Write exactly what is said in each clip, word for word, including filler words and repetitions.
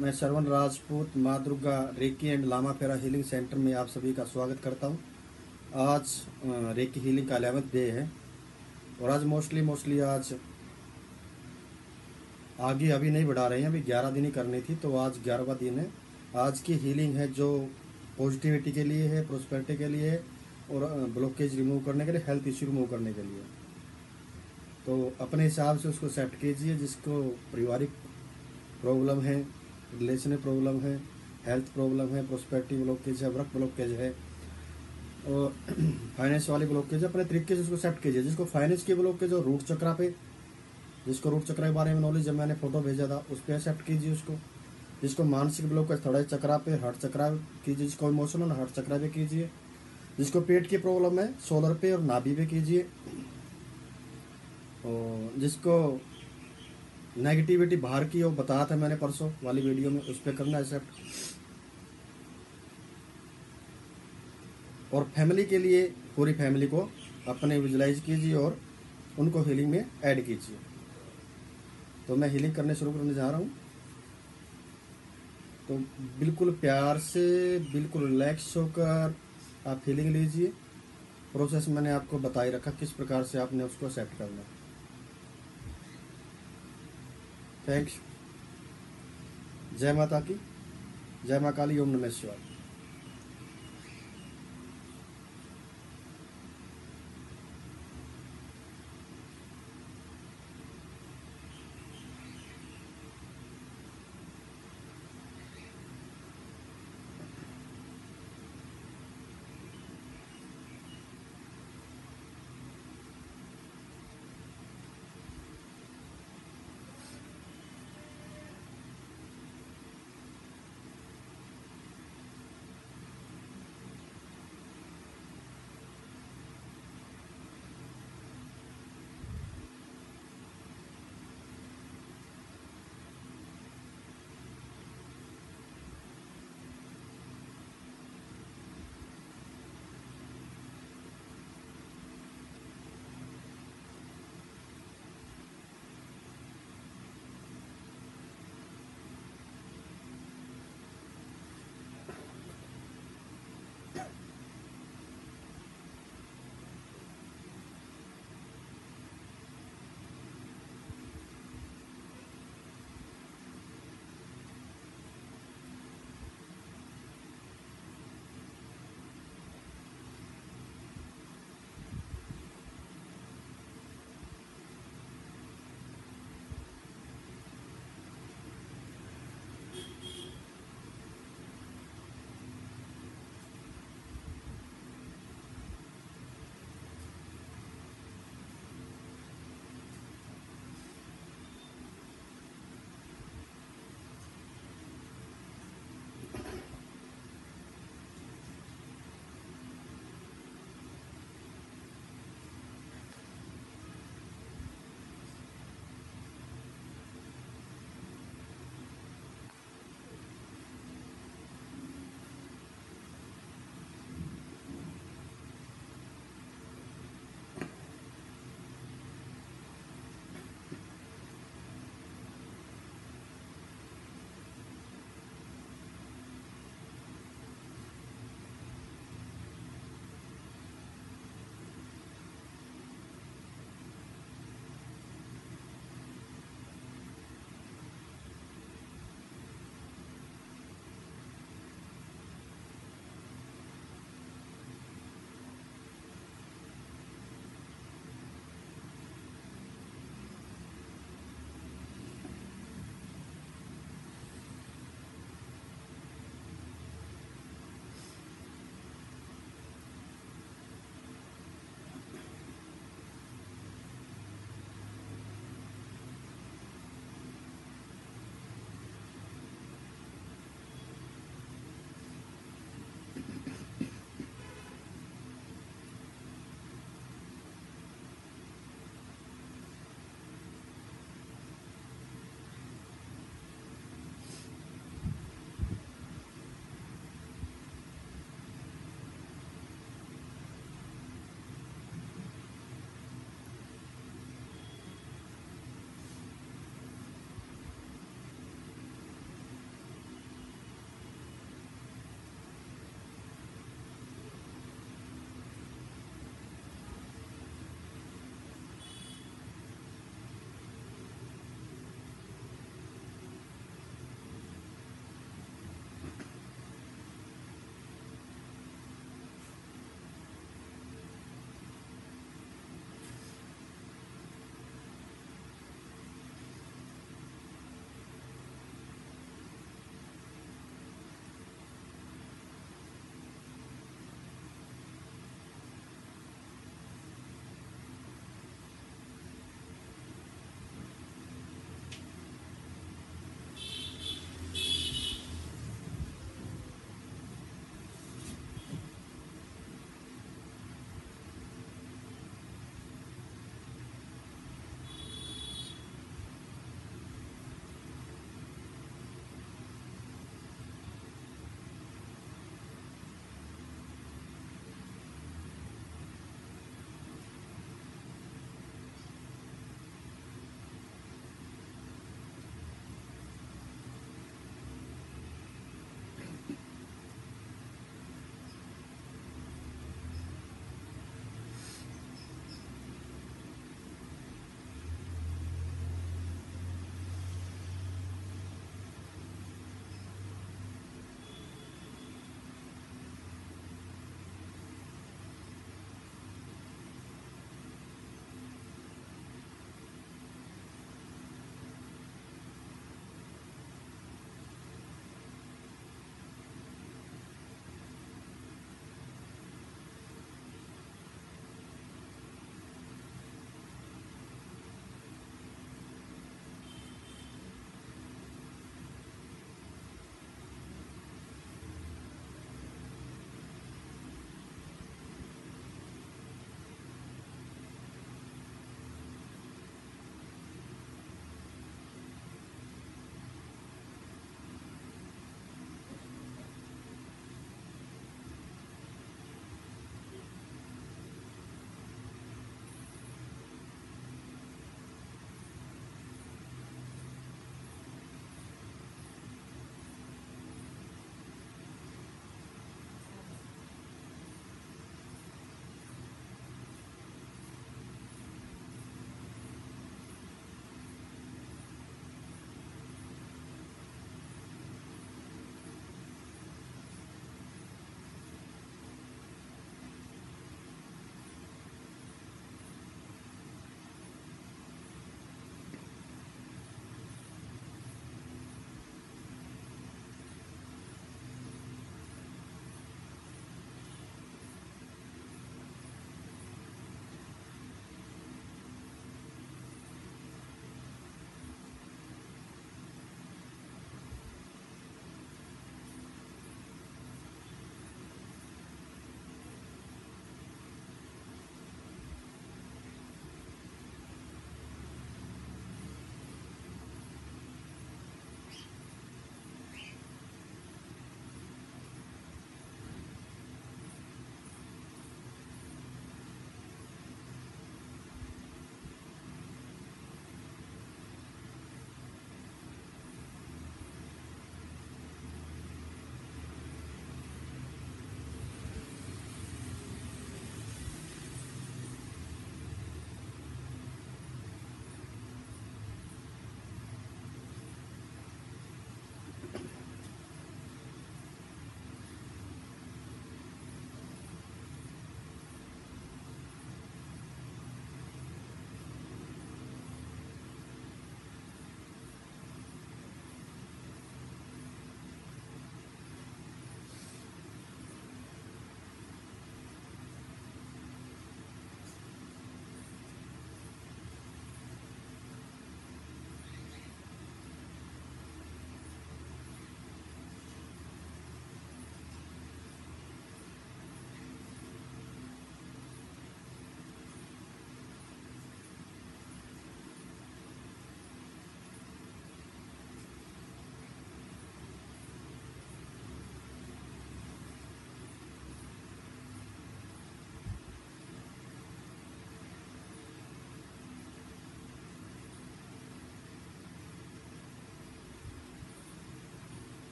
मैं श्रवण राजपूत माँ Durga recce and Lama फेरा हीलिंग सेंटर में आप सभी का स्वागत करता हूँ। आज रेकी हीलिंग का इलेवेंथ डे है और आज मोस्टली मोस्टली आज आगे अभी नहीं बढ़ा रहे हैं, अभी ग्यारह दिन ही करनी थी, तो आज ग्यारहवा दिन है। आज की हीलिंग है जो पॉजिटिविटी के लिए है, प्रोस्पेरिटी के लिए और ब्लॉकेज रिमूव करने के लिए, हेल्थ इश्यू रिमूव करने के लिए। तो अपने हिसाब से उसको सेट कीजिए। जिसको पारिवारिक प्रॉब्लम है, रिलेशन प्रॉब्लम है, हेल्थ प्रॉब्लम है, प्रोस्पेरिटी ब्लॉकेज है, वर्क ब्लॉकेज है और फाइनेंस वाली ब्लॉकेज है, अपने तरीके से उसको सेट कीजिए। जिसको फाइनेंस की ब्लॉकेज और रूट चक्रा पे, जिसको रूट चक्रा के बारे में नॉलेज जब मैंने फोटो भेजा था उस पर सेट कीजिए उसको। जिसको मानसिक ब्लॉकेज थोड़ा चक्रा पे, हार्ट चक्रा कीजिए। जिसको इमोशनल हार्ट चक्रा पे कीजिए। जिसको पेट की प्रॉब्लम है शोल्डर पे और नाभि पे कीजिए। और जिसको नेगेटिविटी बाहर की वो बताया था मैंने परसों वाली वीडियो में, उस पर करना है सेट। और फैमिली के लिए पूरी फैमिली को अपने विजुलाइज कीजिए और उनको हीलिंग में ऐड कीजिए। तो मैं हीलिंग करने शुरू करने जा रहा हूँ। तो बिल्कुल प्यार से, बिल्कुल रिलैक्स होकर आप हीलिंग लीजिए। प्रोसेस मैंने आपको बता ही रखा किस प्रकार से आपने उसको सेट करना। थैंक्स। जय माता की, जय माँ काली, ओम नमः शिवाय।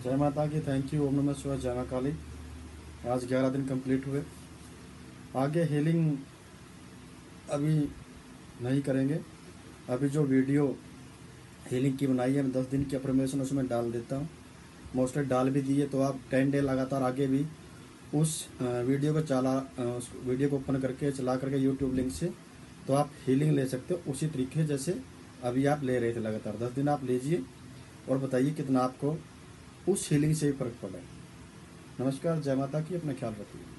जय माता की, थैंक यू। ओम नमः शिवाय, जय मां काली। आज ग्यारह दिन कंप्लीट हुए। आगे हीलिंग अभी नहीं करेंगे। अभी जो वीडियो हीलिंग की बनाई है, मैं दस दिन की अफर्मेशन उसमें डाल देता हूँ। मोस्टली डाल भी दिए, तो आप टेन डे लगातार आगे भी उस वीडियो को चला उस वीडियो को ओपन करके चला करके यूट्यूब लिंक से तो आप हीलिंग ले सकते हो उसी तरीके जैसे अभी आप ले रहे थे। लगातार दस दिन आप लीजिए और बताइए कितना आपको उस हीलिंग से ही फर्क पड़ा है। नमस्कार, जय माता की, अपना ख्याल रखिए।